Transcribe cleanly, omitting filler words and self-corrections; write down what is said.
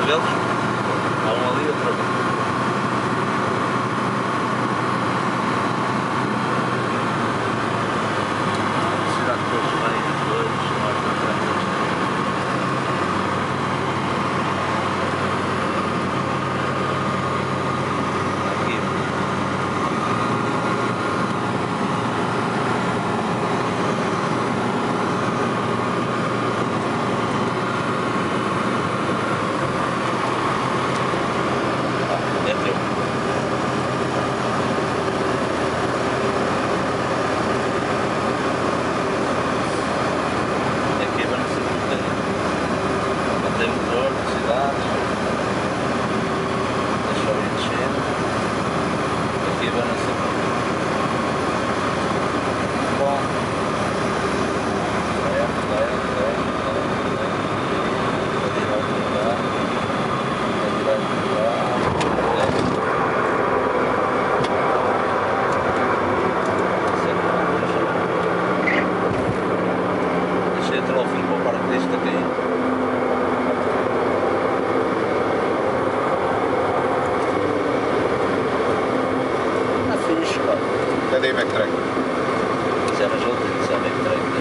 deles? Há um ali e outro ali. Será que todos bem, os dois? Nós não estamos aqui. É teu. Aqui vai no centro tem motor, velocidades, deixa eu ir descendo. Aqui vai no centro. Bom. Deixa eu entrar ao fim para o para-brisa aqui. Cadê o Vectran? Isso é nas outras, isso é bem treino.